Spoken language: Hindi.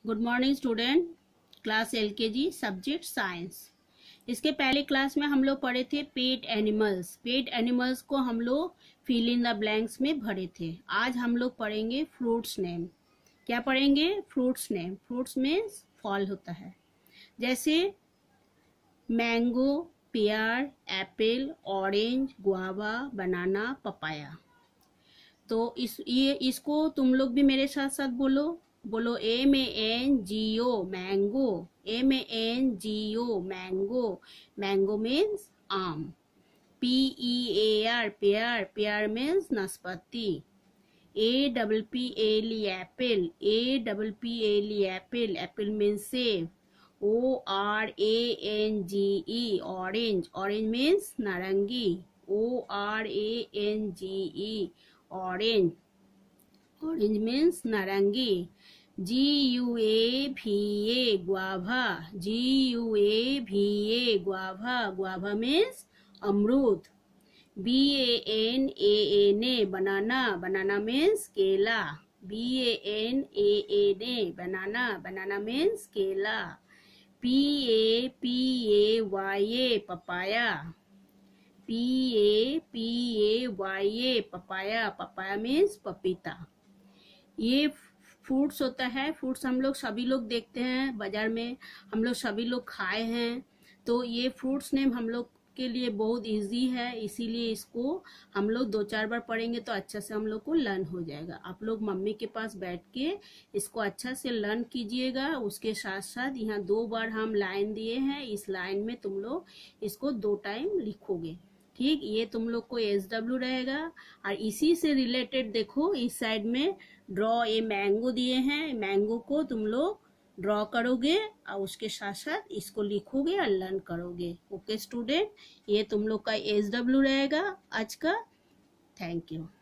Good morning student. Class LKG subject science. इसके पहले क्लास में हम लोग पढ़े थे पेट एनिमल्स। पेट एनिमल्स को हम लोग फिल इन द ब्लैंक्स में भरे थे। आज हम लोग पढ़ेंगे फ्रूट्स नेम। क्या पढ़ेंगे? Fruits name. फ्रूट्स में फल होता है, जैसे mango, pear, apple, orange, guava, banana, papaya. तो इसको तुम लोग भी मेरे साथ साथ बोलो। MANGO mango. MANGO mango. Mango means आम। PEAR pear. पेयर मीन्स नाशपाती। APPLE apple. APPLE apple. Apple means सेब। ORANGE orange. ऑरेंज मीन्स नारंगी। ORANGE orange. ऑरेंज मीन्स नारंगी। GUAVA guava. GUAVA guava. Guava means अमरूद। BANANA banana. बनाना मीन्स केला। BANANA banana. बनाना मीन्स केला। PAPAYA papaya. PAPAYA papaya. Papaya means पपीता। ये फ्रूट्स होता है। फ्रूट्स हम लोग सभी लोग देखते हैं बाजार में, हम लोग सभी लोग खाए हैं। तो ये फ्रूट्स नेम हम लोग के लिए बहुत इजी है, इसीलिए इसको हम लोग 2-4 बार पढ़ेंगे तो अच्छा से हम लोग को लर्न हो जाएगा। आप लोग मम्मी के पास बैठ के इसको अच्छा से लर्न कीजिएगा। उसके साथ साथ यहाँ 2 बार हम लाइन दिए हैं, इस लाइन में तुम लोग इसको 2 टाइम लिखोगे। ठीक, ये तुम लोग को SW रहेगा। और इसी से रिलेटेड देखो, इस साइड में ड्रॉ ये मैंगो दिए हैं। मैंगो को तुम लोग ड्रॉ करोगे और उसके साथ साथ इसको लिखोगे और लर्न करोगे। ओके स्टूडेंट, ये तुम लोग का SW रहेगा आज का। Thank you.